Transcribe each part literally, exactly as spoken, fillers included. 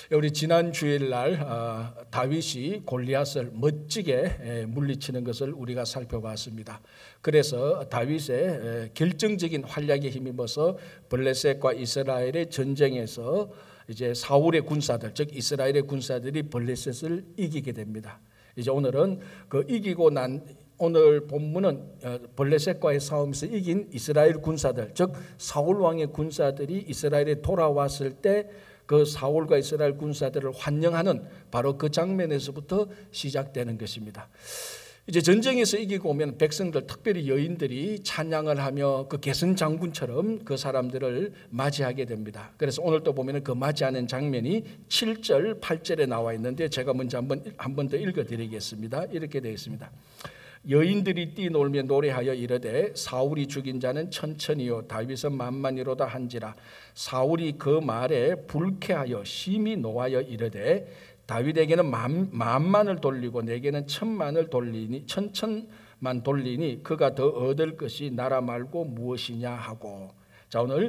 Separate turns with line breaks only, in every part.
우리 지난 주일날 어, 다윗이 골리앗을 멋지게 에, 물리치는 것을 우리가 살펴봤습니다. 그래서 다윗의 에, 결정적인 활약에 힘입어서 블레셋과 이스라엘의 전쟁에서 이제 사울의 군사들, 즉 이스라엘의 군사들이 블레셋을 이기게 됩니다. 이제 오늘은 그 이기고 난 오늘 본문은 블레셋과의 싸움에서 이긴 이스라엘 군사들, 즉 사울 왕의 군사들이 이스라엘에 돌아왔을 때 그 사울과 이스라엘 군사들을 환영하는 바로 그 장면에서부터 시작되는 것입니다. 이제 전쟁에서 이기고 오면 백성들, 특별히 여인들이 찬양을 하며 그 개선 장군처럼 그 사람들을 맞이하게 됩니다. 그래서 오늘 또 보면 그 맞이하는 장면이 칠 절, 팔 절에 나와 있는데 제가 먼저 한번 한 번 더 읽어드리겠습니다. 이렇게 되어 있습니다. 여인들이 뛰놀며 노래하여 이르되 사울이 죽인 자는 천천히요 다윗은 만만히로다 한지라. 사울이 그 말에 불쾌하여 심히 노하여 이르되 다윗에게는 만, 만만을 돌리고 내게는 천만을 돌리니 천천만 돌리니 그가 더 얻을 것이 나라 말고 무엇이냐 하고. 자, 오늘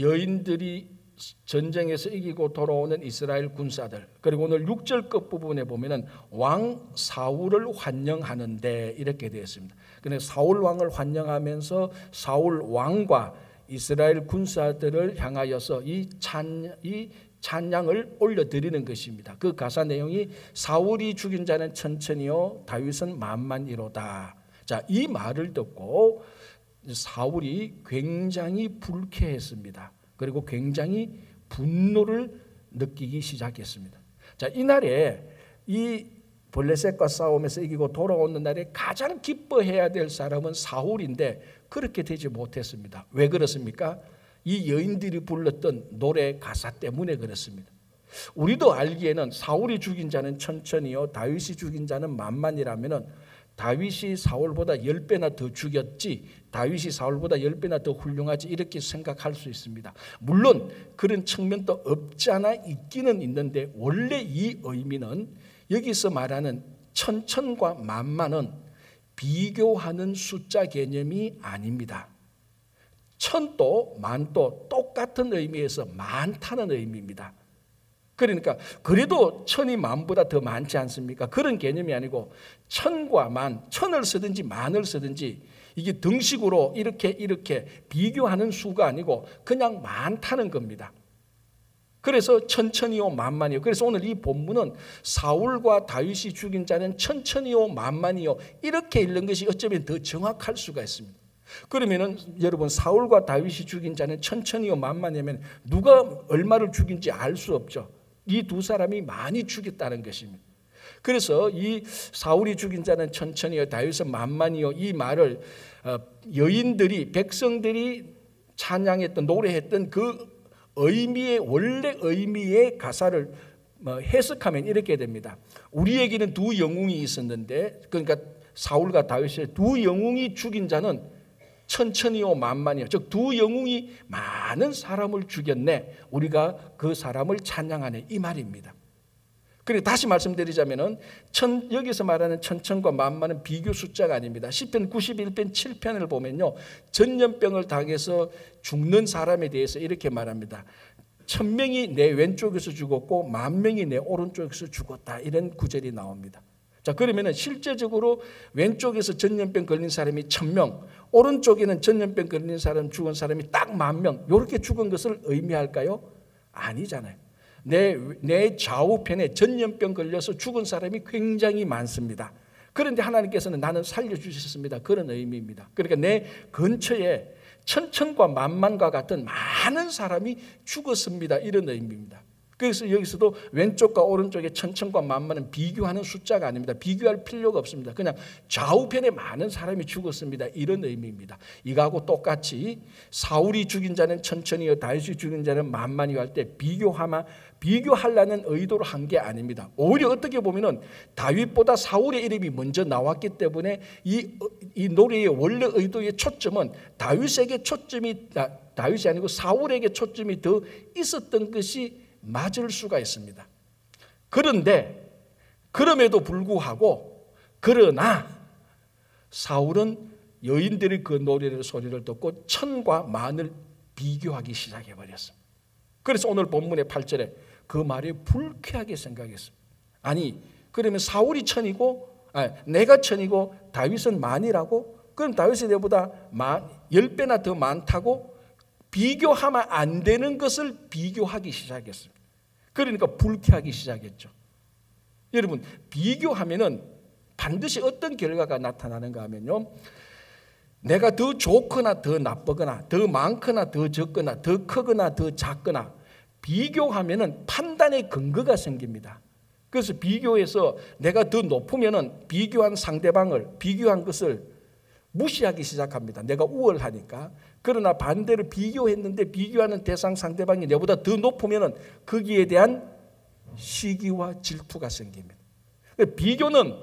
여인들이 전쟁에서 이기고 돌아오는 이스라엘 군사들, 그리고 오늘 육 절 끝부분에 보면은 왕 사울을 환영하는데 이렇게 되어 있습니다. 근데 사울 왕을 환영하면서 사울 왕과 이스라엘 군사들을 향하여서 이 찬, 이 찬양을 올려드리는 것입니다. 그 가사 내용이 사울이 죽인 자는 천천히요 다윗은 만만히로다. 자, 이 말을 듣고 사울이 굉장히 불쾌했습니다. 그리고 굉장히 분노를 느끼기 시작했습니다. 자, 이날에 이 블레셋과 싸움에서 이기고 돌아오는 날에 가장 기뻐해야 될 사람은 사울인데 그렇게 되지 못했습니다. 왜 그렇습니까? 이 여인들이 불렀던 노래 가사 때문에 그렇습니다. 우리도 알기에는 사울이 죽인 자는 천천히요 다윗이 죽인 자는 만만이라면은 다윗이 사울보다 열 배나 더 죽였지, 다윗이 사울보다 열 배나 더 훌륭하지, 이렇게 생각할 수 있습니다. 물론 그런 측면도 없지 않아 있기는 있는데 원래 이 의미는 여기서 말하는 천천과 만만은 비교하는 숫자 개념이 아닙니다. 천도 만도 똑같은 의미에서 많다는 의미입니다. 그러니까 그래도 천이 만보다 더 많지 않습니까? 그런 개념이 아니고 천과 만, 천을 쓰든지 만을 쓰든지 이게 등식으로 이렇게 이렇게 비교하는 수가 아니고 그냥 많다는 겁니다. 그래서 천천히요 만만이요. 그래서 오늘 이 본문은 사울과 다윗이 죽인 자는 천천히요 만만이요 이렇게 읽는 것이 어쩌면 더 정확할 수가 있습니다. 그러면은 여러분 사울과 다윗이 죽인 자는 천천히요 만만이면 누가 얼마를 죽인지 알 수 없죠. 이 두 사람이 많이 죽였다는 것입니다. 그래서 이 사울이 죽인 자는 천천히요 다윗은 만만히요 이 말을 여인들이 백성들이 찬양했던 노래했던 그 의미의 원래 의미의 가사를 해석하면 이렇게 됩니다. 우리에게는 두 영웅이 있었는데 그러니까 사울과 다윗의 두 영웅이 죽인 자는 천천히요 만만히요, 즉 두 영웅이 많은 사람을 죽였네, 우리가 그 사람을 찬양하네, 이 말입니다. 그리고 다시 말씀드리자면은 천, 여기서 말하는 천천과 만만은 비교 숫자가 아닙니다. 시편 구십일 편 칠 편을 보면요 전염병을 당해서 죽는 사람에 대해서 이렇게 말합니다. 천 명이 내 왼쪽에서 죽었고 만 명이 내 오른쪽에서 죽었다, 이런 구절이 나옵니다. 자, 그러면은 실제적으로 왼쪽에서 전염병 걸린 사람이 천 명, 오른쪽에는 전염병 걸린 사람, 죽은 사람이 딱 만 명, 이렇게 죽은 것을 의미할까요? 아니잖아요. 내, 내 좌우편에 전염병 걸려서 죽은 사람이 굉장히 많습니다. 그런데 하나님께서는 나는 살려주셨습니다, 그런 의미입니다. 그러니까 내 근처에 천천과 만만과 같은 많은 사람이 죽었습니다, 이런 의미입니다. 그래서 여기서도 왼쪽과 오른쪽의 천천과 만만은 비교하는 숫자가 아닙니다. 비교할 필요가 없습니다. 그냥 좌우편에 많은 사람이 죽었습니다, 이런 의미입니다. 이거하고 똑같이 사울이 죽인 자는 천천히요 다윗이 죽인 자는 만만히요 할 때 비교하마 비교하려는 의도로 한 게 아닙니다. 오히려 어떻게 보면은 다윗보다 사울의 이름이 먼저 나왔기 때문에 이, 이 노래의 원래 의도의 초점은 다윗에게 초점이 다윗이 아니고 사울에게 초점이 더 있었던 것이 맞을 수가 있습니다. 그런데 그럼에도 불구하고 그러나 사울은 여인들이 그 노래를 소리를 듣고 천과 만을 비교하기 시작해버렸습니다. 그래서 오늘 본문의 팔 절에 그 말에 불쾌하게 생각했습니다. 아니 그러면 사울이 천이고 아니, 내가 천이고 다윗은 만이라고? 그럼 다윗이 내보다 만, 열 배나 더 많다고? 비교하면 안 되는 것을 비교하기 시작했습니다. 그러니까 불쾌하기 시작했죠. 여러분 비교하면은 반드시 어떤 결과가 나타나는가 하면요, 내가 더 좋거나 더 나쁘거나 더 많거나 더 적거나 더 크거나 더 작거나 비교하면은 판단의 근거가 생깁니다. 그래서 비교해서 내가 더 높으면은 비교한 상대방을, 비교한 것을 무시하기 시작합니다. 내가 우월하니까. 그러나 반대로 비교했는데 비교하는 대상 상대방이 내보다 더 높으면은 거기에 대한 시기와 질투가 생깁니다. 비교는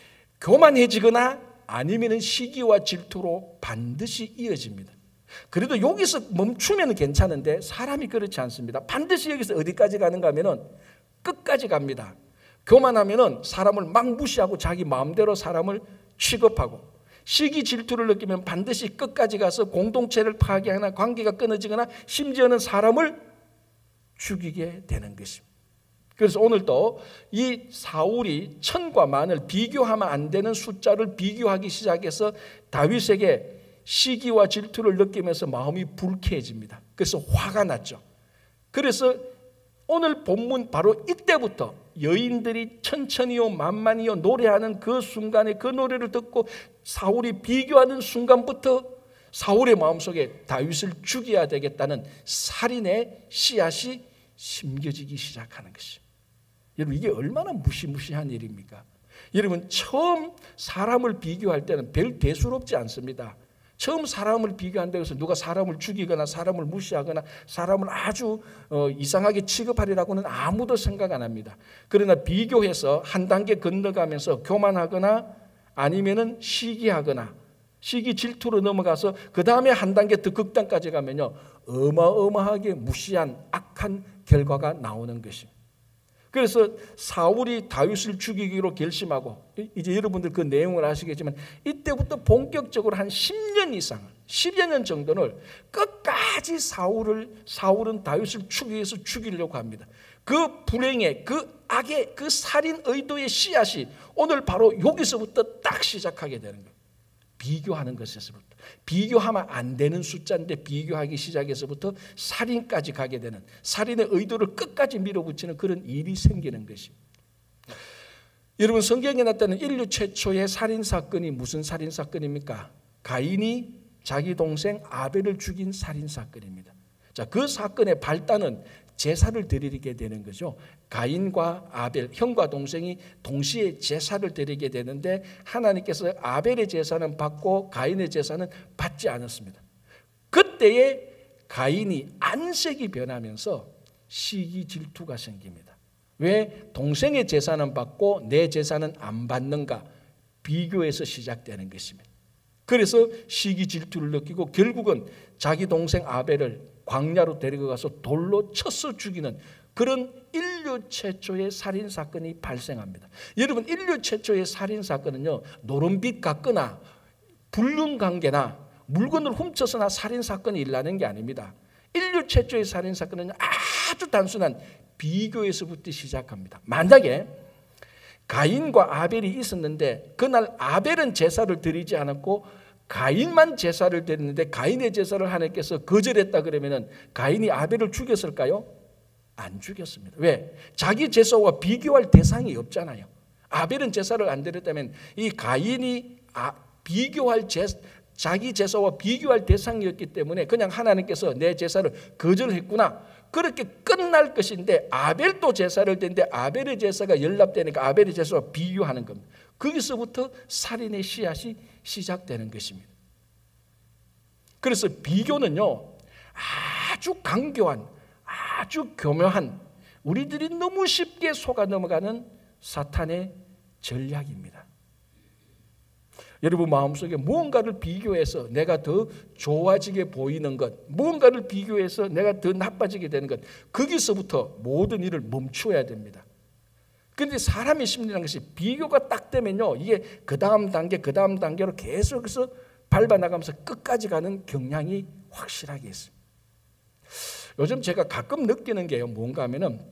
교만해지거나 아니면은 시기와 질투로 반드시 이어집니다. 그래도 여기서 멈추면 괜찮은데 사람이 그렇지 않습니다. 반드시 여기서 어디까지 가는가 하면은 끝까지 갑니다. 교만하면은 사람을 막 무시하고 자기 마음대로 사람을 취급하고, 시기 질투를 느끼면 반드시 끝까지 가서 공동체를 파괴하거나 관계가 끊어지거나 심지어는 사람을 죽이게 되는 것입니다. 그래서 오늘도 이 사울이 천과 만을 비교하면 안 되는 숫자를 비교하기 시작해서 다윗에게 시기와 질투를 느끼면서 마음이 불쾌해집니다. 그래서 화가 났죠. 그래서 오늘 본문 바로 이때부터 여인들이 천천히요 만만히요 노래하는 그 순간에 그 노래를 듣고 사울이 비교하는 순간부터 사울의 마음속에 다윗을 죽여야 되겠다는 살인의 씨앗이 심겨지기 시작하는 것입니다. 여러분 이게 얼마나 무시무시한 일입니까? 여러분 처음 사람을 비교할 때는 별 대수롭지 않습니다. 처음 사람을 비교한다고 해서 누가 사람을 죽이거나 사람을 무시하거나 사람을 아주 어, 이상하게 취급하리라고는 아무도 생각 안 합니다. 그러나 비교해서 한 단계 건너가면서 교만하거나 아니면은 시기하거나 시기 질투로 넘어가서 그 다음에 한 단계 더 극단까지 가면요 어마어마하게 무시한 악한 결과가 나오는 것입니다. 그래서 사울이 다윗을 죽이기로 결심하고, 이제 여러분들 그 내용을 아시겠지만 이때부터 본격적으로 한 십 년 이상, 십여 년 정도를 끝까지 사울을 사울은 다윗을 죽이기 위해서 죽이려고 합니다. 그 불행의, 그 악의, 그 살인 의도의 씨앗이 오늘 바로 여기서부터 딱 시작하게 되는 거예요. 비교하는 것에서부터. 비교하면 안 되는 숫자인데 비교하기 시작해서부터 살인까지 가게 되는, 살인의 의도를 끝까지 밀어붙이는 그런 일이 생기는 것입니다. 여러분 성경에 나타나는 인류 최초의 살인사건이 무슨 살인사건입니까? 가인이 자기 동생 아벨을 죽인 살인사건입니다. 자, 그 사건의 발단은 제사를 드리게 되는 거죠. 가인과 아벨, 형과 동생이 동시에 제사를 드리게 되는데 하나님께서 아벨의 제사는 받고 가인의 제사는 받지 않았습니다. 그때에 가인이 안색이 변하면서 시기 질투가 생깁니다. 왜 동생의 제사는 받고 내 제사는 안 받는가? 비교에서 시작되는 것입니다. 그래서 시기 질투를 느끼고 결국은 자기 동생 아벨을 광야로 데리고 가서 돌로 쳐서 죽이는 그런 인류 최초의 살인사건이 발생합니다. 여러분 인류 최초의 살인사건은요 노름빛 깎거나 불륜관계나 물건을 훔쳐서나 살인사건이 일어나는 게 아닙니다. 인류 최초의 살인사건은 아주 단순한 비교에서부터 시작합니다. 만약에 가인과 아벨이 있었는데 그날 아벨은 제사를 드리지 않았고 가인만 제사를 드렸는데 가인의 제사를 하나님께서 거절했다 그러면은 가인이 아벨을 죽였을까요? 안 죽였습니다. 왜? 자기 제사와 비교할 대상이 없잖아요. 아벨은 제사를 안 드렸다면 이 가인이 아, 비교할 제, 자기 제사와 비교할 대상이었기 때문에 그냥 하나님께서 내 제사를 거절했구나. 그렇게 끝날 것인데 아벨도 제사를 드렸는데 아벨의 제사가 연락되니까 아벨의 제사와 비교하는 겁니다. 거기서부터 살인의 씨앗이 시작되는 것입니다. 그래서 비교는요 아주 강교한 아주 교묘한 우리들이 너무 쉽게 속아 넘어가는 사탄의 전략입니다. 여러분 마음속에 무언가를 비교해서 내가 더 좋아지게 보이는 것, 무언가를 비교해서 내가 더 나빠지게 되는 것, 거기서부터 모든 일을 멈춰야 됩니다. 그런데 사람의 심리라는 것이 비교가 딱 되면요 이게 그 다음 단계 그 다음 단계로 계속해서 밟아나가면서 끝까지 가는 경향이 확실하게 있습니다. 요즘 제가 가끔 느끼는 게요 뭔가 하면은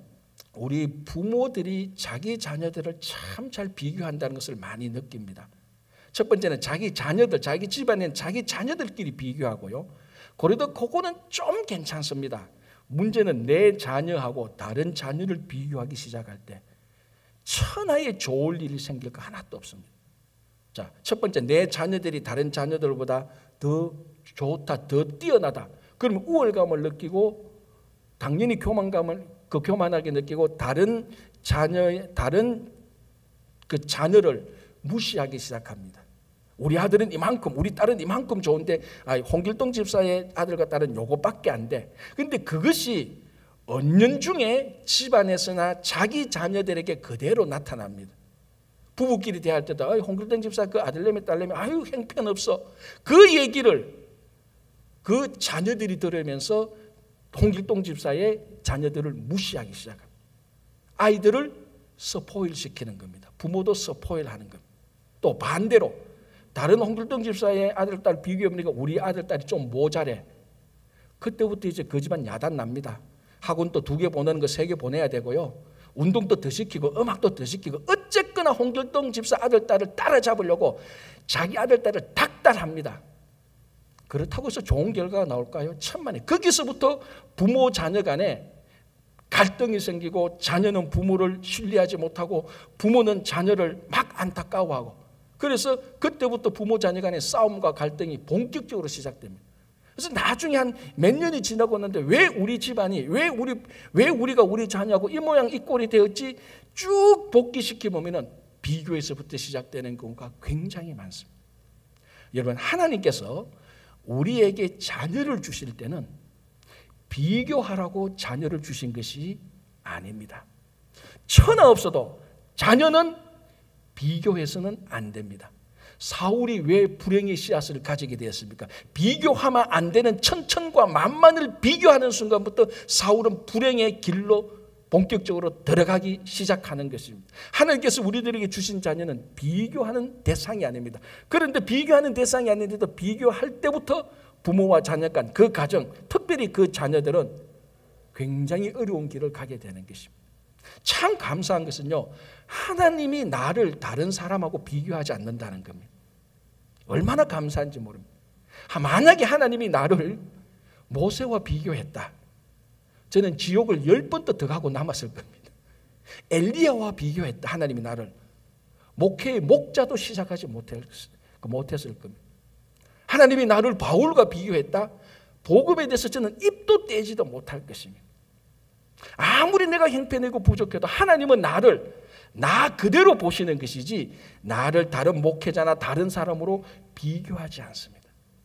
우리 부모들이 자기 자녀들을 참 잘 비교한다는 것을 많이 느낍니다. 첫 번째는 자기 자녀들, 자기 집안에는 자기 자녀들끼리 비교하고요. 그래도 그거는 좀 괜찮습니다. 문제는 내 자녀하고 다른 자녀를 비교하기 시작할 때 천하에 좋을 일이 생길 거 하나도 없습니다. 자, 첫 번째, 내 자녀들이 다른 자녀들보다 더 좋다, 더 뛰어나다. 그러면 우월감을 느끼고 당연히 교만감을 그 교만하게 느끼고 다른 자녀의 다른 그 자녀를 무시하기 시작합니다. 우리 아들은 이만큼, 우리 딸은 이만큼 좋은데 아, 홍길동 집사의 아들과 딸은 요거밖에 안 돼. 근데 그것이 은연중에 집안에서나 자기 자녀들에게 그대로 나타납니다. 부부끼리 대할 때도 아, 홍길동 집사 그 아들내미 딸내미 아유 형편없어. 그 얘기를 그 자녀들이 들으면서 홍길동 집사의 자녀들을 무시하기 시작합니다. 아이들을 스포일 시키는 겁니다. 부모도 스포일 하는 겁니다. 또 반대로 다른 홍길동 집사의 아들, 딸 비교해보니까 우리 아들, 딸이 좀 모자래. 그때부터 이제 그 집안 야단 납니다. 학원도 두 개 보내는 거 세 개 보내야 되고요. 운동도 더 시키고 음악도 더 시키고 어쨌거나 홍길동 집사 아들, 딸을 따라잡으려고 자기 아들, 딸을 닥달합니다. 그렇다고 해서 좋은 결과가 나올까요? 천만에. 거기서부터 부모 자녀 간에 갈등이 생기고 자녀는 부모를 신뢰하지 못하고 부모는 자녀를 막 안타까워하고 그래서 그때부터 부모 자녀 간의 싸움과 갈등이 본격적으로 시작됩니다. 그래서 나중에 한 몇 년이 지나고 있는데 왜 우리 집안이 왜 우리 왜 우리가 우리 자녀하고 이 모양 이 꼴이 되었지 쭉 복기시켜 보면은 비교에서부터 시작되는 경우가 굉장히 많습니다. 여러분 하나님께서 우리에게 자녀를 주실 때는 비교하라고 자녀를 주신 것이 아닙니다. 천하 없어도 자녀는 비교해서는 안 됩니다. 사울이 왜 불행의 씨앗을 가지게 되었습니까? 비교하면 안 되는 천천과 만만을 비교하는 순간부터 사울은 불행의 길로 본격적으로 들어가기 시작하는 것입니다. 하나님께서 우리들에게 주신 자녀는 비교하는 대상이 아닙니다. 그런데 비교하는 대상이 아닌데도 비교할 때부터 부모와 자녀 간 그 가정, 특별히 그 자녀들은 굉장히 어려운 길을 가게 되는 것입니다. 참 감사한 것은요, 하나님이 나를 다른 사람하고 비교하지 않는다는 겁니다. 얼마나 감사한지 모릅니다. 만약에 하나님이 나를 모세와 비교했다, 저는 지옥을 열 번 더 들어가고 남았을 겁니다. 엘리야와 비교했다, 하나님이 나를 목회의 목자도 시작하지 못했을 겁니다. 하나님이 나를 바울과 비교했다, 복음에 대해서 저는 입도 떼지도 못할 것입니다. 아무리 내가 형편이고 부족해도 하나님은 나를 나 그대로 보시는 것이지 나를 다른 목회자나 다른 사람으로 비교하지 않습니다.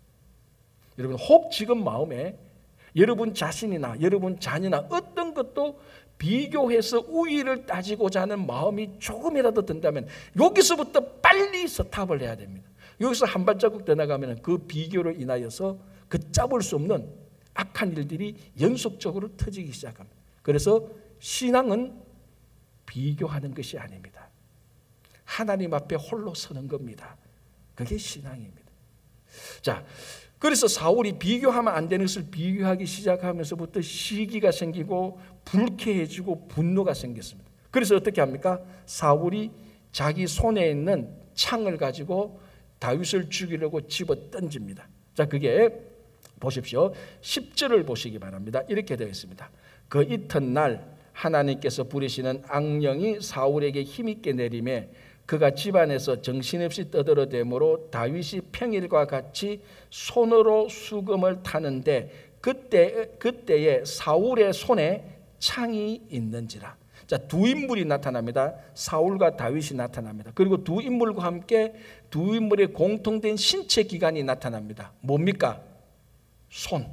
여러분 혹 지금 마음에 여러분 자신이나 여러분 자녀나 어떤 것도 비교해서 우위를 따지고자 하는 마음이 조금이라도 든다면 여기서부터 빨리 스탑을 해야 됩니다. 여기서 한 발자국 더 나가면 그 비교로 인하여서 그 잡을 수 없는 악한 일들이 연속적으로 터지기 시작합니다. 그래서 신앙은 비교하는 것이 아닙니다. 하나님 앞에 홀로 서는 겁니다. 그게 신앙입니다. 자, 그래서 사울이 비교하면 안 되는 것을 비교하기 시작하면서부터 시기가 생기고 불쾌해지고 분노가 생겼습니다. 그래서 어떻게 합니까? 사울이 자기 손에 있는 창을 가지고 다윗을 죽이려고 집어 던집니다. 자, 그게 보십시오. 십 절을 보시기 바랍니다. 이렇게 되어 있습니다. 그 이튿날 하나님께서 부리시는 악령이 사울에게 힘있게 내림에 그가 집안에서 정신없이 떠들어대므로 다윗이 평일과 같이 손으로 수금을 타는데 그때, 그때에 사울의 손에 창이 있는지라. 자, 두 인물이 나타납니다. 사울과 다윗이 나타납니다. 그리고 두 인물과 함께 두 인물의 공통된 신체 기관이 나타납니다. 뭡니까? 손.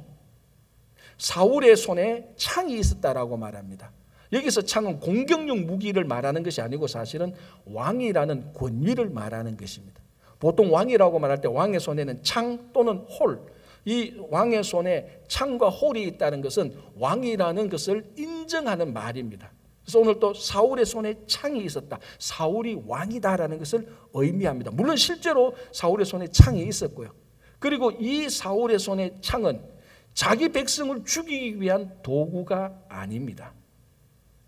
사울의 손에 창이 있었다라고 말합니다. 여기서 창은 공격용 무기를 말하는 것이 아니고 사실은 왕이라는 권위를 말하는 것입니다. 보통 왕이라고 말할 때 왕의 손에는 창 또는 홀, 이 왕의 손에 창과 홀이 있다는 것은 왕이라는 것을 인정하는 말입니다. 그래서 오늘 또 사울의 손에 창이 있었다, 사울이 왕이다라는 것을 의미합니다. 물론 실제로 사울의 손에 창이 있었고요. 그리고 이 사울의 손에 창은 자기 백성을 죽이기 위한 도구가 아닙니다.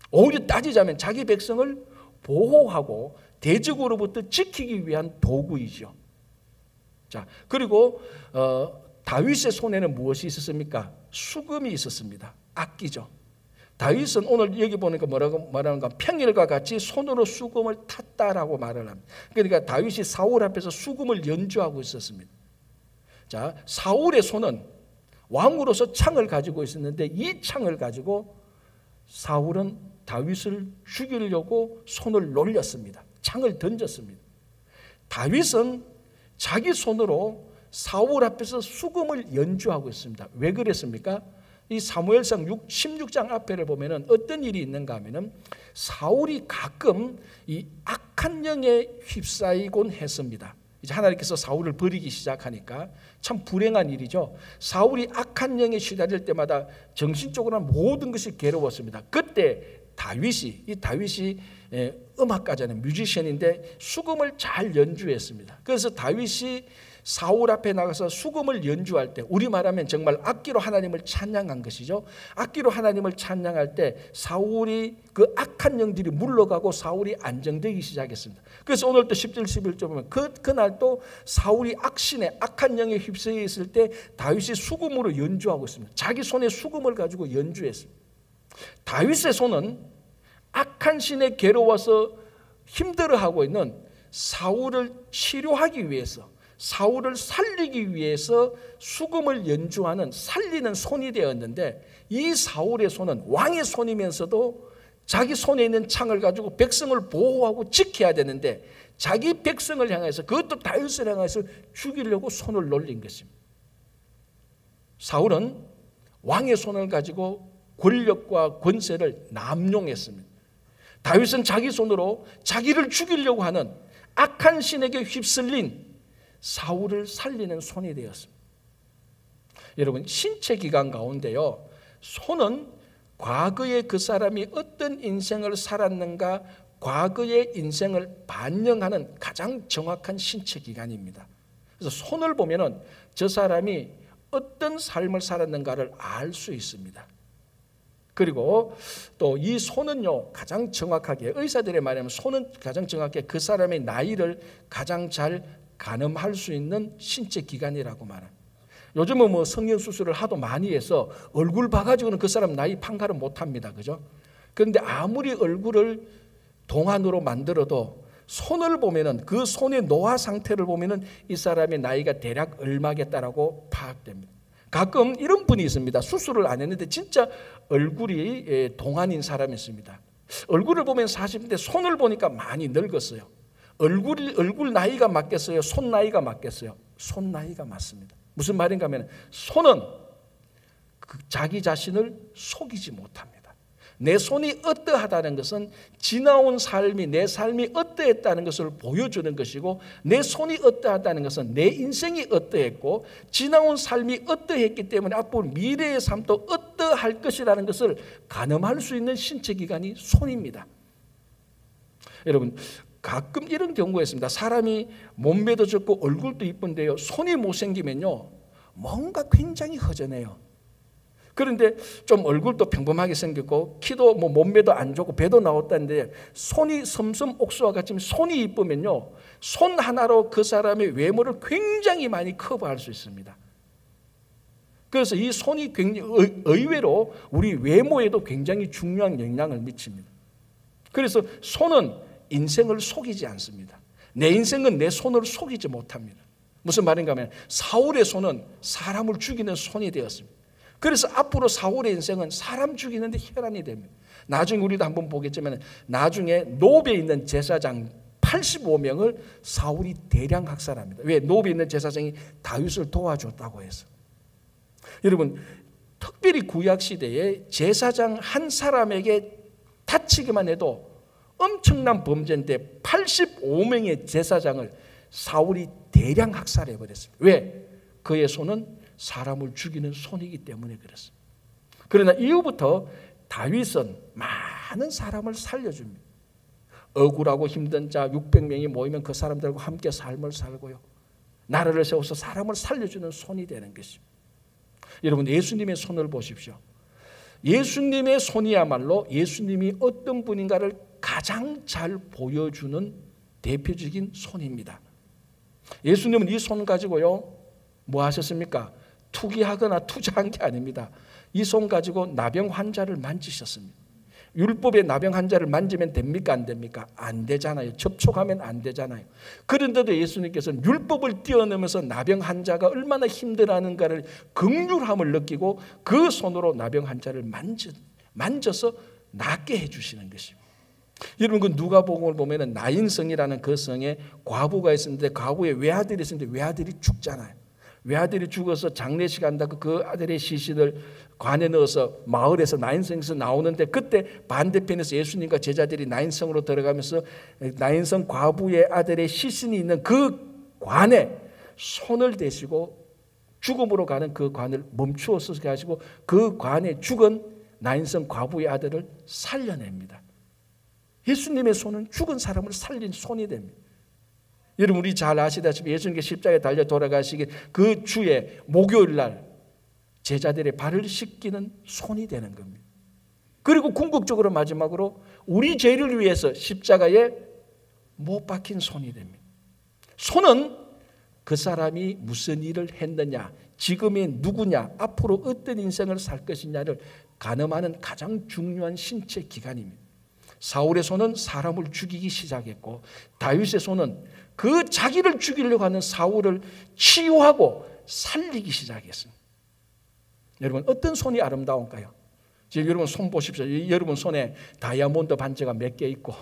오히려 따지자면 자기 백성을 보호하고 대적으로부터 지키기 위한 도구이죠. 자, 그리고 어, 다윗의 손에는 무엇이 있었습니까? 수금이 있었습니다. 악기죠. 다윗은 오늘 여기 보니까 뭐라고 말하는가? 평일과 같이 손으로 수금을 탔다라고 말을 합니다. 그러니까 다윗이 사울 앞에서 수금을 연주하고 있었습니다. 자, 사울의 손은 왕으로서 창을 가지고 있었는데 이 창을 가지고 사울은 다윗을 죽이려고 손을 놀렸습니다. 창을 던졌습니다. 다윗은 자기 손으로 사울 앞에서 수금을 연주하고 있습니다. 왜 그랬습니까? 이 사무엘상 십육 장 앞에를 보면은 어떤 일이 있는가 하면은 사울이 가끔 이 악한 영에 휩싸이곤 했습니다. 이제 하나님께서 사울을 버리기 시작하니까 참 불행한 일이죠. 사울이 악한 영에 시달릴 때마다 정신적으로 모든 것이 괴로웠습니다. 그때 다윗이 이 다윗이 음악가잖아요. 뮤지션인데 수금을 잘 연주했습니다. 그래서 다윗이 사울 앞에 나가서 수금을 연주할 때 우리 말하면 정말 악기로 하나님을 찬양한 것이죠. 악기로 하나님을 찬양할 때 사울이 그 악한 영들이 물러가고 사울이 안정되기 시작했습니다. 그래서 오늘 또 십 절 십일 절 보면 그, 그날 또 사울이 악신에 악한 영에 휩싸여 있을 때 다윗이 수금으로 연주하고 있습니다. 자기 손에 수금을 가지고 연주했습니다. 다윗의 손은 악한 신에 괴로워서 힘들어하고 있는 사울을 치료하기 위해서 사울을 살리기 위해서 수금을 연주하는 살리는 손이 되었는데 이 사울의 손은 왕의 손이면서도 자기 손에 있는 창을 가지고 백성을 보호하고 지켜야 되는데 자기 백성을 향해서 그것도 다윗을 향해서 죽이려고 손을 놀린 것입니다. 사울은 왕의 손을 가지고 권력과 권세를 남용했습니다. 다윗은 자기 손으로 자기를 죽이려고 하는 악한 신에게 휩쓸린 사울을 살리는 손이 되었습니다. 여러분, 신체 기관 가운데요, 손은 과거에 그 사람이 어떤 인생을 살았는가 과거의 인생을 반영하는 가장 정확한 신체 기관입니다. 그래서 손을 보면은 저 사람이 어떤 삶을 살았는가를 알 수 있습니다. 그리고 또 이 손은요 가장 정확하게 의사들의 말하면 손은 가장 정확하게 그 사람의 나이를 가장 잘 가늠할 수 있는 신체 기관이라고 말합니다. 요즘은 뭐 성형 수술을 하도 많이 해서 얼굴 봐가지고는 그 사람 나이 판가를 못합니다, 그죠? 그런데 아무리 얼굴을 동안으로 만들어도 손을 보면은 그 손의 노화 상태를 보면은 이 사람의 나이가 대략 얼마겠다라고 파악됩니다. 가끔 이런 분이 있습니다. 수술을 안 했는데 진짜 얼굴이 동안인 사람이 있습니다. 얼굴을 보면 사십인데 손을 보니까 많이 늙었어요. 얼굴, 얼굴 나이가 맞겠어요? 손 나이가 맞겠어요? 손 나이가 맞습니다. 무슨 말인가 하면 손은 그 자기 자신을 속이지 못합니다. 내 손이 어떠하다는 것은 지나온 삶이 내 삶이 어떠했다는 것을 보여주는 것이고 내 손이 어떠하다는 것은 내 인생이 어떠했고 지나온 삶이 어떠했기 때문에 앞으로 미래의 삶도 어떠할 것이라는 것을 가늠할 수 있는 신체 기관이 손입니다. 여러분, 가끔 이런 경우가 있습니다. 사람이 몸매도 좋고 얼굴도 이쁜데요, 손이 못생기면요 뭔가 굉장히 허전해요. 그런데 좀 얼굴도 평범하게 생겼고 키도 뭐 몸매도 안 좋고 배도 나왔다는데 손이 섬섬 옥수와 같이 손이 이쁘면요 손 하나로 그 사람의 외모를 굉장히 많이 커버할 수 있습니다. 그래서 이 손이 굉장히 의외로 우리 외모에도 굉장히 중요한 영향을 미칩니다. 그래서 손은 인생을 속이지 않습니다. 내 인생은 내 손으로 속이지 못합니다. 무슨 말인가 하면 사울의 손은 사람을 죽이는 손이 되었습니다. 그래서 앞으로 사울의 인생은 사람 죽이는데 혈안이 됩니다. 나중에 우리도 한번 보겠지만 나중에 노베에 있는 제사장 팔십오 명을 사울이 대량 학살합니다. 왜? 노베에 있는 제사장이 다윗을 도와줬다고 해서. 여러분, 특별히 구약시대에 제사장 한 사람에게 다치기만 해도 엄청난 범죄인데 팔십오 명의 제사장을 사울이 대량 학살해버렸습니다. 왜? 그의 손은 사람을 죽이는 손이기 때문에 그렇습니다. 그러나 이후부터 다윗은 많은 사람을 살려줍니다. 억울하고 힘든 자 육백 명이 모이면 그 사람들과 함께 삶을 살고요, 나라를 세워서 사람을 살려주는 손이 되는 것입니다. 여러분, 예수님의 손을 보십시오. 예수님의 손이야말로 예수님이 어떤 분인가를 가장 잘 보여주는 대표적인 손입니다. 예수님은 이 손 가지고요 뭐 하셨습니까? 투기하거나 투자한 게 아닙니다. 이 손 가지고 나병 환자를 만지셨습니다. 율법의 나병 환자를 만지면 됩니까? 안 됩니까? 안 되잖아요. 접촉하면 안 되잖아요. 그런데도 예수님께서는 율법을 뛰어넘어서 나병 환자가 얼마나 힘들어하는가를 긍휼함을 느끼고 그 손으로 나병 환자를 만져, 만져서 낫게 해주시는 것입니다. 여러분 그 누가복음을 보면은 나인성이라는 그 성에 과부가 있었는데 과부의 외아들이 있었는데 외아들이 죽잖아요. 외아들이 죽어서 장례식 한다고 그 아들의 시신을 관에 넣어서 마을에서 나인성에서 나오는데 그때 반대편에서 예수님과 제자들이 나인성으로 들어가면서 나인성 과부의 아들의 시신이 있는 그 관에 손을 대시고 죽음으로 가는 그 관을 멈추어서 가지고 그 관에 죽은 나인성 과부의 아들을 살려냅니다. 예수님의 손은 죽은 사람을 살린 손이 됩니다. 여러분 우리 잘 아시다시피 예수님께서 십자가에 달려 돌아가시기 그 주에 목요일 날 제자들의 발을 씻기는 손이 되는 겁니다. 그리고 궁극적으로 마지막으로 우리 죄를 위해서 십자가에 못 박힌 손이 됩니다. 손은 그 사람이 무슨 일을 했느냐, 지금의 누구냐, 앞으로 어떤 인생을 살 것이냐를 가늠하는 가장 중요한 신체 기관입니다. 사울의 손은 사람을 죽이기 시작했고 다윗의 손은 그 자기를 죽이려고 하는 사울을 치유하고 살리기 시작했습니다. 여러분 어떤 손이 아름다운가요? 지금 여러분 손 보십시오. 여러분 손에 다이아몬드 반지가 몇 개 있고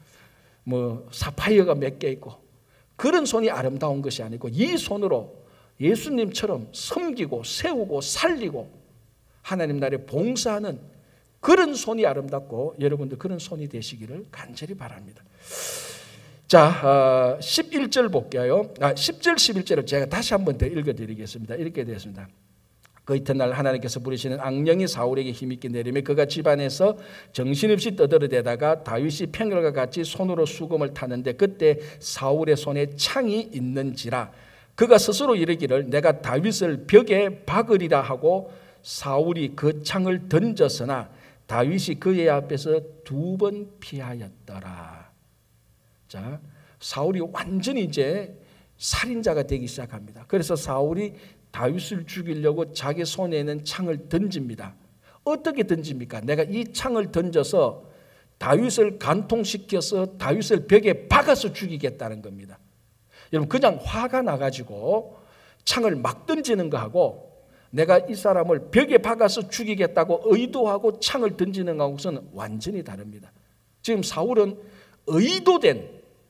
뭐 사파이어가 몇 개 있고 그런 손이 아름다운 것이 아니고 이 손으로 예수님처럼 섬기고 세우고 살리고 하나님 나라에 봉사하는 그런 손이 아름답고 여러분들 그런 손이 되시기를 간절히 바랍니다. 자, 십일 절 볼게요. 아, 십 절, 십일 절을 제가 다시 한 번 더 읽어드리겠습니다. 이렇게 되었습니다. 그 이튿날 하나님께서 부르시는 악령이 사울에게 힘있게 내리며 그가 집안에서 정신없이 떠들어대다가 다윗이 평일과 같이 손으로 수금을 타는데 그때 사울의 손에 창이 있는지라 그가 스스로 이르기를 내가 다윗을 벽에 박으리라 하고 사울이 그 창을 던졌으나 다윗이 그의 앞에서 두 번 피하였더라. 자, 사울이 완전히 이제 살인자가 되기 시작합니다. 그래서 사울이 다윗을 죽이려고 자기 손에 있는 창을 던집니다. 어떻게 던집니까? 내가 이 창을 던져서 다윗을 간통시켜서 다윗을 벽에 박아서 죽이겠다는 겁니다. 여러분 그냥 화가 나가지고 창을 막 던지는 거하고 내가 이 사람을 벽에 박아서 죽이겠다고 의도하고 창을 던지는 것은 완전히 다릅니다. 지금 사울은 의도된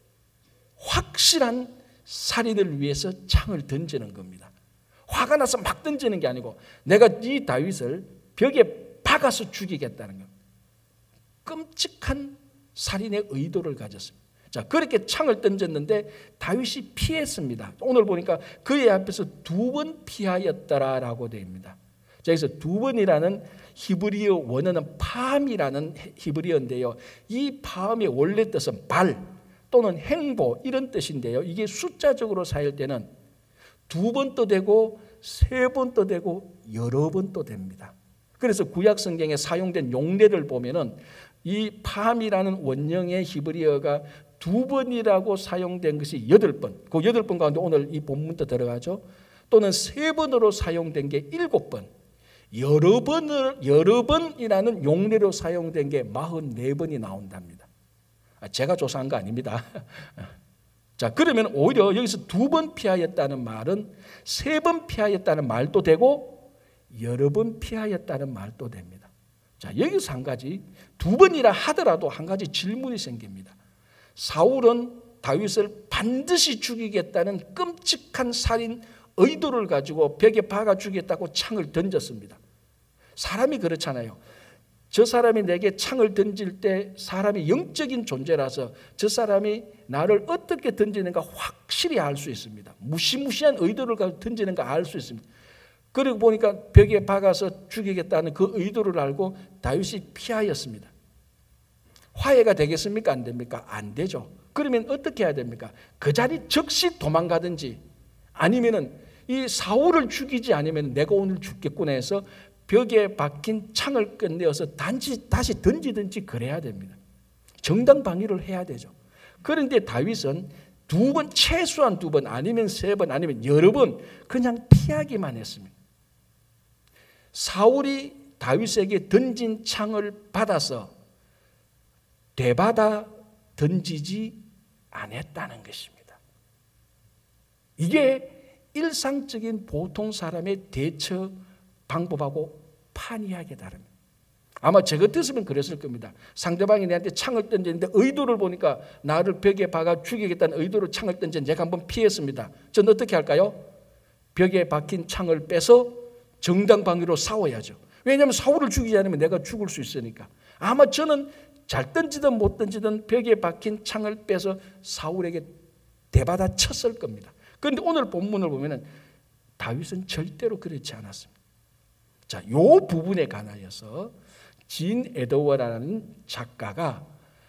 확실한 살인을 위해서 창을 던지는 겁니다. 화가 나서 막 던지는 게 아니고 내가 이 다윗을 벽에 박아서 죽이겠다는 겁니다. 끔찍한 살인의 의도를 가졌습니다. 자, 그렇게 창을 던졌는데 다윗이 피했습니다. 오늘 보니까 그의 앞에서 두 번 피하였더라라고 됩니다. 자, 여기서 두 번이라는 히브리어 원어는 팜이라는 히브리어인데요. 이 팜의 원래 뜻은 발 또는 행보 이런 뜻인데요. 이게 숫자적으로 사용되는 두 번도 되고 세 번도 되고 여러 번도 됩니다. 그래서 구약 성경에 사용된 용례를 보면은 이 팜이라는 원형의 히브리어가 두 번이라고 사용된 것이 여덟 번. 그 여덟 번 가운데 오늘 이 본문도 들어가죠. 또는 세 번으로 사용된 게 일곱 번. 여러 번을 여러 번이라는 용례로 사용된 게 마흔네 번이 나온답니다. 제가 조사한 거 아닙니다. 자, 그러면 오히려 여기서 두 번 피하였다는 말은 세 번 피하였다는 말도 되고 여러 번 피하였다는 말도 됩니다. 자, 여기서 한 가지 두 번이라 하더라도 한 가지 질문이 생깁니다. 사울은 다윗을 반드시 죽이겠다는 끔찍한 살인 의도를 가지고 벽에 박아 죽이겠다고 창을 던졌습니다. 사람이 그렇잖아요. 저 사람이 내게 창을 던질 때 사람이 영적인 존재라서 저 사람이 나를 어떻게 던지는가 확실히 알 수 있습니다. 무시무시한 의도를 가지고 던지는가 알 수 있습니다. 그리고 보니까 벽에 박아서 죽이겠다는 그 의도를 알고 다윗이 피하였습니다. 화해가 되겠습니까? 안 됩니까? 안 되죠. 그러면 어떻게 해야 됩니까? 그 자리 즉시 도망가든지 아니면은 이 사울을 죽이지 않으면 내가 오늘 죽겠구나 해서 벽에 박힌 창을 끝내어서 단지 다시 던지든지 그래야 됩니다. 정당 방위를 해야 되죠. 그런데 다윗은 두 번, 최소한 두 번, 아니면 세 번, 아니면 여러 번 그냥 피하기만 했습니다. 사울이 다윗에게 던진 창을 받아서 되받아 던지지 않았다는 것입니다. 이게 일상적인 보통 사람의 대처 방법하고 판이하게 다릅니다. 아마 제 같았으면 그랬을 겁니다. 상대방이 내한테 창을 던졌는데 의도를 보니까 나를 벽에 박아 죽이겠다는 의도로 창을 던진 제가 한번 피했습니다. 저는 어떻게 할까요? 벽에 박힌 창을 빼서 정당방위로 싸워야죠. 왜냐하면 사울을 죽이지 않으면 내가 죽을 수 있으니까. 아마 저는 잘 던지든 못 던지든 벽에 박힌 창을 빼서 사울에게 대받아 쳤을 겁니다. 그런데 오늘 본문을 보면은 다윗은 절대로 그렇지 않았습니다. 자, 요 부분에 관하여서 진 에드워라는 작가가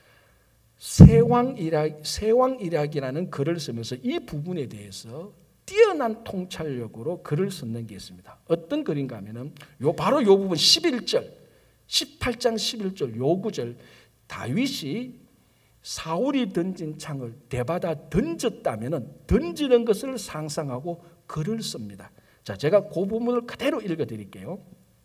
세왕일학, 세왕일학이라는 글을 쓰면서 이 부분에 대해서 뛰어난 통찰력으로 글을 썼는 게 있습니다. 어떤 글인가 하면은 요 바로 요 부분 십일 절, 십팔 장 십일 절 요 구절 다윗이 사울이 던진 창을 되받아 던졌다면은 던지는 것을 상상하고 글을 씁니다. 자, 제가 그 부분을 그대로 읽어 드릴게요.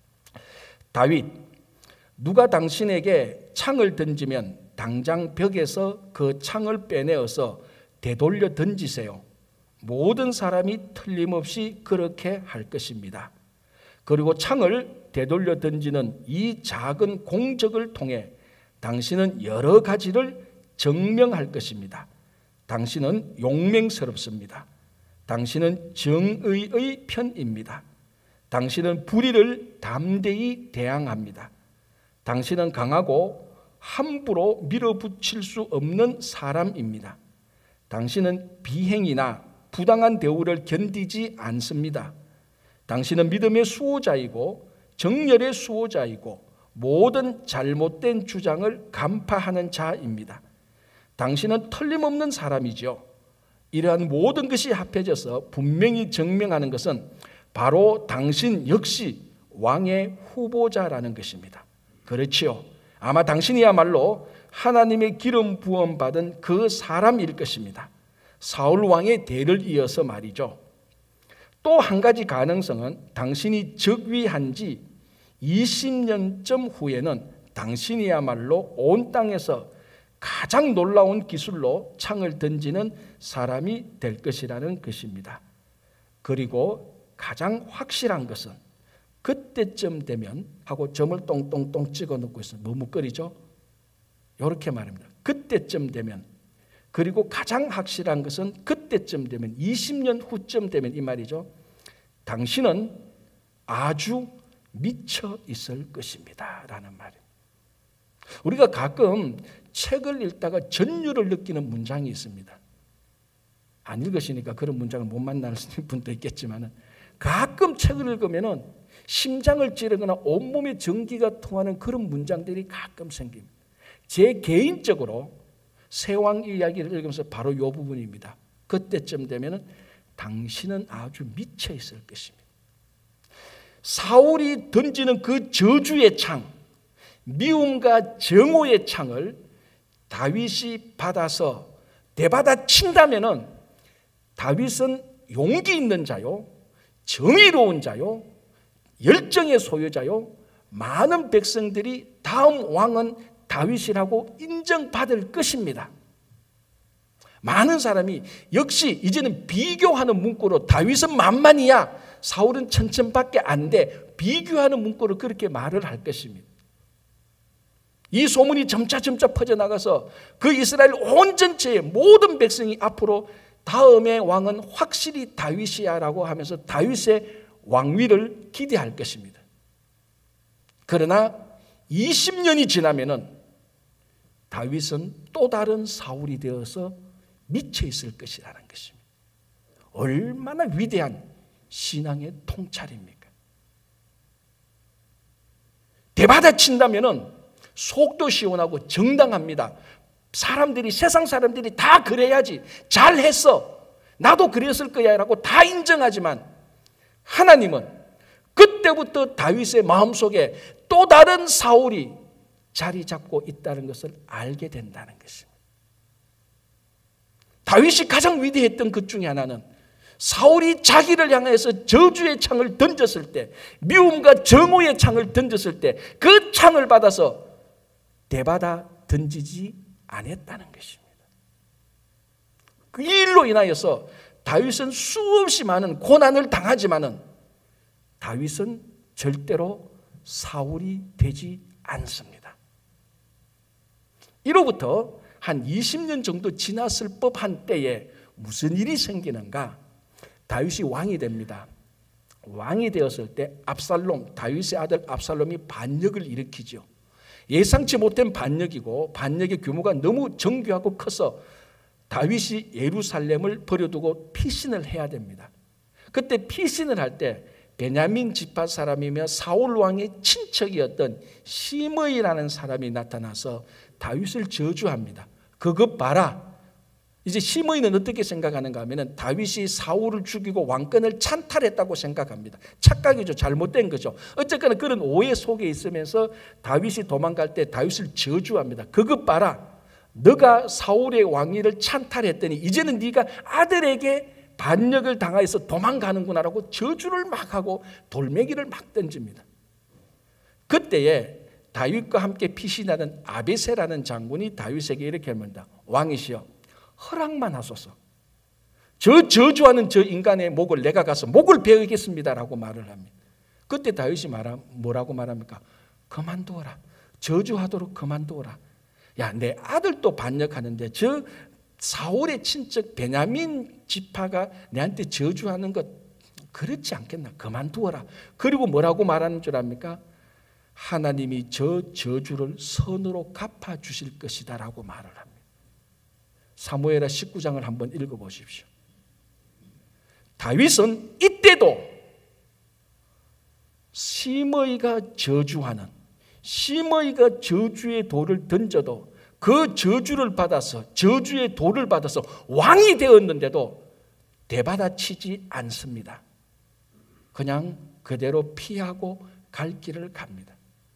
다윗, 누가 당신에게 창을 던지면 당장 벽에서 그 창을 빼내어서 되돌려 던지세요. 모든 사람이 틀림없이 그렇게 할 것입니다. 그리고 창을 되돌려 던지는 이 작은 공적을 통해 당신은 여러 가지를 증명할 것입니다. 당신은 용맹스럽습니다. 당신은 정의의 편입니다. 당신은 불의를 담대히 대항합니다. 당신은 강하고 함부로 밀어붙일 수 없는 사람입니다. 당신은 비행이나 부당한 대우를 견디지 않습니다. 당신은 믿음의 수호자이고 정열의 수호자이고 모든 잘못된 주장을 간파하는 자입니다. 당신은 틀림없는 사람이죠. 이러한 모든 것이 합해져서 분명히 증명하는 것은 바로 당신 역시 왕의 후보자라는 것입니다. 그렇지요. 아마 당신이야말로 하나님의 기름 부음 받은 그 사람일 것입니다. 사울 왕의 대를 이어서 말이죠. 또 한 가지 가능성은 당신이 즉위한 지 이십 년쯤 후에는 당신이야말로 온 땅에서 가장 놀라운 기술로 창을 던지는 사람이 될 것이라는 것입니다. 그리고 가장 확실한 것은 그때쯤 되면 하고 점을 똥똥똥 찍어 놓고 있어요. 머뭇거리죠? 이렇게 말합니다. 그때쯤 되면, 그리고 가장 확실한 것은 그때쯤 되면, 이십 년 후쯤 되면 이 말이죠. 당신은 아주 미쳐 있을 것입니다 라는 말이에요. 우리가 가끔 책을 읽다가 전율을 느끼는 문장이 있습니다. 안 읽으시니까 그런 문장을 못 만나는 분도 있겠지만 가끔 책을 읽으면 심장을 찌르거나 온몸에 전기가 통하는 그런 문장들이 가끔 생깁니다. 제 개인적으로 세왕 이야기를 읽으면서 바로 이 부분입니다. 그때쯤 되면 당신은 아주 미쳐 있을 것입니다. 사울이 던지는 그 저주의 창, 미움과 정오의 창을 다윗이 받아서 되받아 친다면은 다윗은 용기 있는 자요, 정의로운 자요, 열정의 소유자요, 많은 백성들이 다음 왕은 다윗이라고 인정받을 것입니다. 많은 사람이 역시 이제는 비교하는 문구로 다윗은 만만이야, 사울은 천천밖에 안 돼, 비교하는 문구로 그렇게 말을 할 것입니다. 이 소문이 점차점차 퍼져나가서 그 이스라엘 온 전체의 모든 백성이 앞으로 다음의 왕은 확실히 다윗이야 라고 하면서 다윗의 왕위를 기대할 것입니다. 그러나 이십 년이 지나면은 다윗은 또 다른 사울이 되어서 미쳐 있을 것이라는 것입니다. 얼마나 위대한 신앙의 통찰입니까? 대받아 친다면은 속도 시원하고 정당합니다. 사람들이, 세상 사람들이 다 그래야지, 잘했어, 나도 그랬을 거야 라고 다 인정하지만 하나님은 그때부터 다윗의 마음속에 또 다른 사울이 자리 잡고 있다는 것을 알게 된다는 것입니다. 다윗이 가장 위대했던 것 중에 하나는 사울이 자기를 향해서 저주의 창을 던졌을 때, 미움과 정오의 창을 던졌을 때 그 창을 받아서 대받아 던지지 않았다는 것입니다. 그 일로 인하여서 다윗은 수없이 많은 고난을 당하지만은 다윗은 절대로 사울이 되지 않습니다. 이로부터 한 이십 년 정도 지났을 법한 때에 무슨 일이 생기는가? 다윗이 왕이 됩니다. 왕이 되었을 때 압살롬, 다윗의 아들 압살롬이 반역을 일으키죠. 예상치 못한 반역이고 반역의 규모가 너무 정교하고 커서 다윗이 예루살렘을 버려두고 피신을 해야 됩니다. 그때 피신을 할 때 베냐민 지파 사람이며 사울 왕의 친척이었던 시므이라는 사람이 나타나서 다윗을 저주합니다. 그것 봐라. 이제 시므이는 어떻게 생각하는가 하면 다윗이 사울을 죽이고 왕권을 찬탈했다고 생각합니다. 착각이죠. 잘못된 거죠. 어쨌거나 그런 오해 속에 있으면서 다윗이 도망갈 때 다윗을 저주합니다. 그것 봐라. 너가 사울의 왕위를 찬탈했더니 이제는 네가 아들에게 반역을 당하여서 도망가는구나라고 저주를 막 하고 돌멩이를 막 던집니다. 그때에 다윗과 함께 피신하는 아베세라는 장군이 다윗에게 이렇게 합니다. 왕이시여, 허락만 하소서. 저 저주하는 저 인간의 목을 내가 가서 목을 베겠습니다라고 말을 합니다. 그때 다윗이 말하, 뭐라고 말합니까? 그만두어라. 저주하도록 그만두어라. 야, 내 아들도 반역하는데 저 사울의 친척 베냐민 지파가 내한테 저주하는 것 그렇지 않겠나? 그만두어라. 그리고 뭐라고 말하는 줄 압니까? 하나님이 저 저주를 선으로 갚아주실 것이다 라고 말을 합니다. 사무엘하 십구 장을 한번 읽어보십시오. 다윗은 이때도 시므이가 저주하는, 시므이가 저주의 돌을 던져도 그 저주를 받아서, 저주의 돌을 받아서 왕이 되었는데도 대받아치지 않습니다. 그냥 그대로 피하고 갈 길을 갑니다.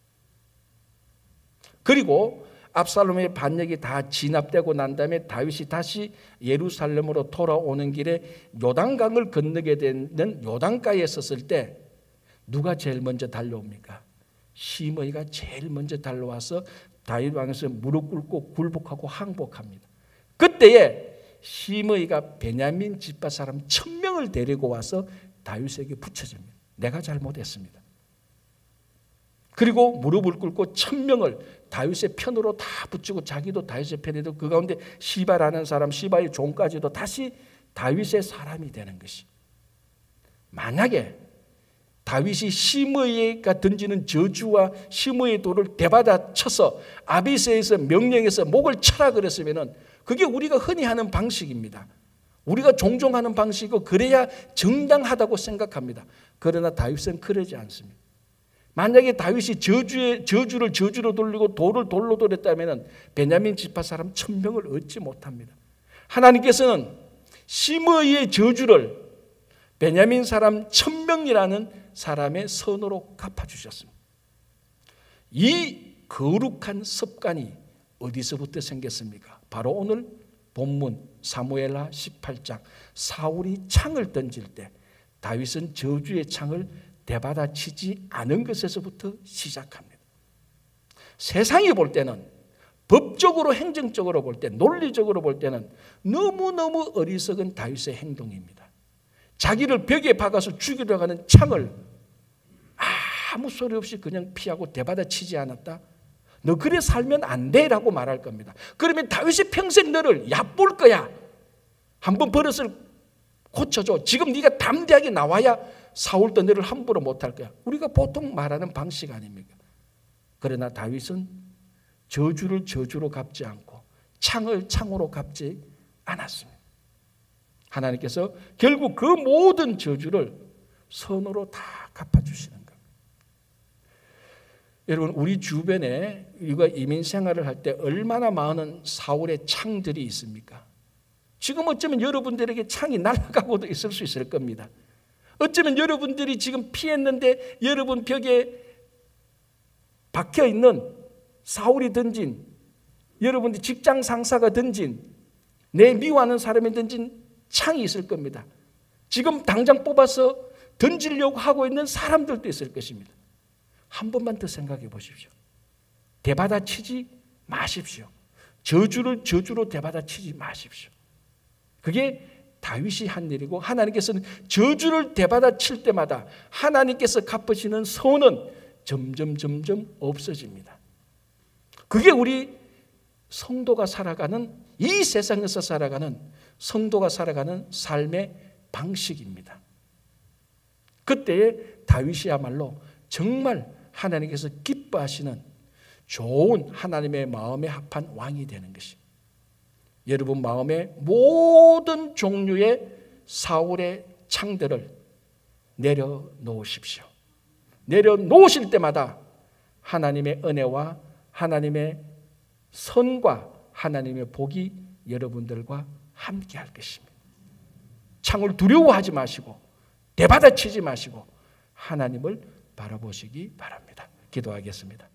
그리고 압살롬의 반역이 다 진압되고 난 다음에 다윗이 다시 예루살렘으로 돌아오는 길에 요단강을 건너게 되는 요단가에 섰을 때 누가 제일 먼저 달려옵니까? 시므이가 제일 먼저 달려와서 다윗 왕에서 무릎 꿇고 굴복하고 항복합니다. 그때에 시므이가 베냐민 지파 사람 천 명을 데리고 와서 다윗에게 붙여줍니다. 내가 잘못했습니다. 그리고 무릎을 꿇고 천 명을 다윗의 편으로 다 붙이고 자기도 다윗의 편이고 그 가운데 시바라는 사람, 시바의 종까지도 다시 다윗의 사람이 되는 것이. 만약에 다윗이 시므이가 던지는 저주와 시므이의 돌을 대받아 쳐서 아비새에서 명령해서 목을 쳐라 그랬으면 그게 우리가 흔히 하는 방식입니다. 우리가 종종 하는 방식이고 그래야 정당하다고 생각합니다. 그러나 다윗은 그러지 않습니다. 만약에 다윗이 저주의, 저주를 저주로 돌리고 돌을 돌로 돌렸다면 베냐민 지파 사람 천 명을 얻지 못합니다. 하나님께서는 시므이의 저주를 베냐민 사람 천 명이라는 사람의 선으로 갚아주셨습니다. 이 거룩한 습관이 어디서부터 생겼습니까? 바로 오늘 본문 사무엘하 십팔 장 사울이 창을 던질 때 다윗은 저주의 창을 대받아치지 않은 것에서부터 시작합니다. 세상이 볼 때는 법적으로 행정적으로 볼 때 논리적으로 볼 때는 너무너무 어리석은 다윗의 행동입니다. 자기를 벽에 박아서 죽이려고 하는 창을 아무 소리 없이 그냥 피하고 대받아치지 않았다. 너 그래 살면 안 돼라고 말할 겁니다. 그러면 다윗이 평생 너를 얕볼 거야. 한번 버릇을 고쳐줘. 지금 네가 담대하게 나와야 사울도 너를 함부로 못할 거야. 우리가 보통 말하는 방식 아닙니까? 그러나 다윗은 저주를 저주로 갚지 않고 창을 창으로 갚지 않았습니다. 하나님께서 결국 그 모든 저주를 선으로 다 갚아주시는 겁니다. 여러분, 우리 주변에 우리가 이민 생활을 할 때 얼마나 많은 사울의 창들이 있습니까? 지금 어쩌면 여러분들에게 창이 날아가고도 있을 수 있을 겁니다. 어쩌면 여러분들이 지금 피했는데 여러분 벽에 박혀있는 사울이 던진, 여러분들 직장 상사가 던진, 내 미워하는 사람이 던진 창이 있을 겁니다. 지금 당장 뽑아서 던지려고 하고 있는 사람들도 있을 것입니다. 한 번만 더 생각해 보십시오. 대받아치지 마십시오. 저주를 저주로 대받아치지 마십시오. 그게 다윗이 한 일이고, 하나님께서는 저주를 대받아칠 때마다 하나님께서 갚으시는 선은 점점 점점 없어집니다. 그게 우리 성도가 살아가는, 이 세상에서 살아가는 성도가 살아가는 삶의 방식입니다. 그때에 다윗이야말로 정말 하나님께서 기뻐하시는 좋은 하나님의 마음에 합한 왕이 되는 것입니다. 여러분 마음에 모든 종류의 사울의 창들을 내려놓으십시오. 내려놓으실 때마다 하나님의 은혜와 하나님의 선과 하나님의 복이 여러분들과 함께 할 것입니다. 창을 두려워하지 마시고 대받아치지 마시고 하나님을 바라보시기 바랍니다. 기도하겠습니다.